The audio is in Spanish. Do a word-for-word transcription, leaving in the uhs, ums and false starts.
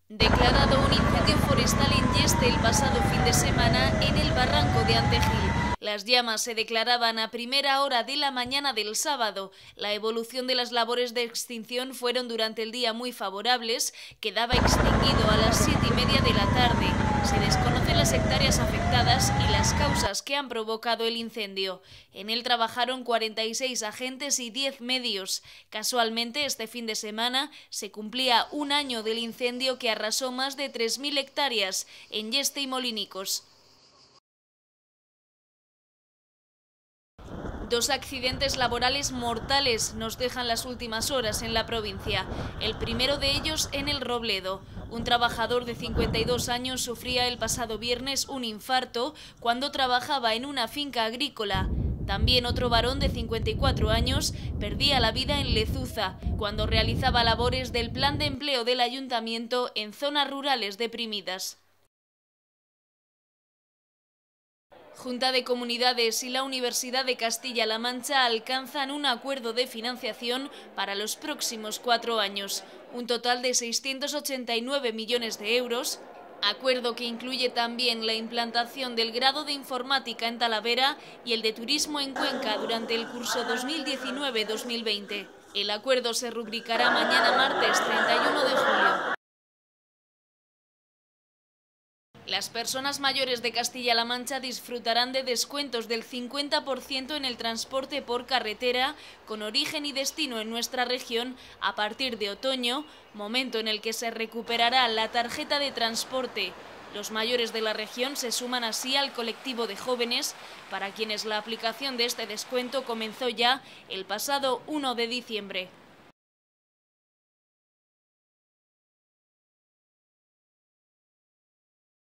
Declarado un incendio forestal en Yeste el pasado fin de semana en el barranco de Antejil. Las llamas se declaraban a primera hora de la mañana del sábado. La evolución de las labores de extinción fueron durante el día muy favorables. Quedaba extinguido a las siete y media de la tarde. Se desconocen las hectáreas afectadas y las causas que han provocado el incendio. En él trabajaron cuarenta y seis agentes y diez medios. Casualmente, este fin de semana se cumplía un año del incendio que arrasó más de tres mil hectáreas en Yeste y Molinicos. Dos accidentes laborales mortales nos dejan las últimas horas en la provincia. El primero de ellos en El Robledo. Un trabajador de cincuenta y dos años sufría el pasado viernes un infarto cuando trabajaba en una finca agrícola. También otro varón de cincuenta y cuatro años perdía la vida en Lezuza cuando realizaba labores del plan de empleo del ayuntamiento en zonas rurales deprimidas. Junta de Comunidades y la Universidad de Castilla-La Mancha alcanzan un acuerdo de financiación para los próximos cuatro años, un total de seiscientos ochenta y nueve millones de euros, acuerdo que incluye también la implantación del grado de informática en Talavera y el de turismo en Cuenca durante el curso dos mil diecinueve dos mil veinte. El acuerdo se rubricará mañana martes treinta y uno de julio. Las personas mayores de Castilla-La Mancha disfrutarán de descuentos del cincuenta por ciento en el transporte por carretera con origen y destino en nuestra región a partir de otoño, momento en el que se recuperará la tarjeta de transporte. Los mayores de la región se suman así al colectivo de jóvenes, para quienes la aplicación de este descuento comenzó ya el pasado uno de diciembre.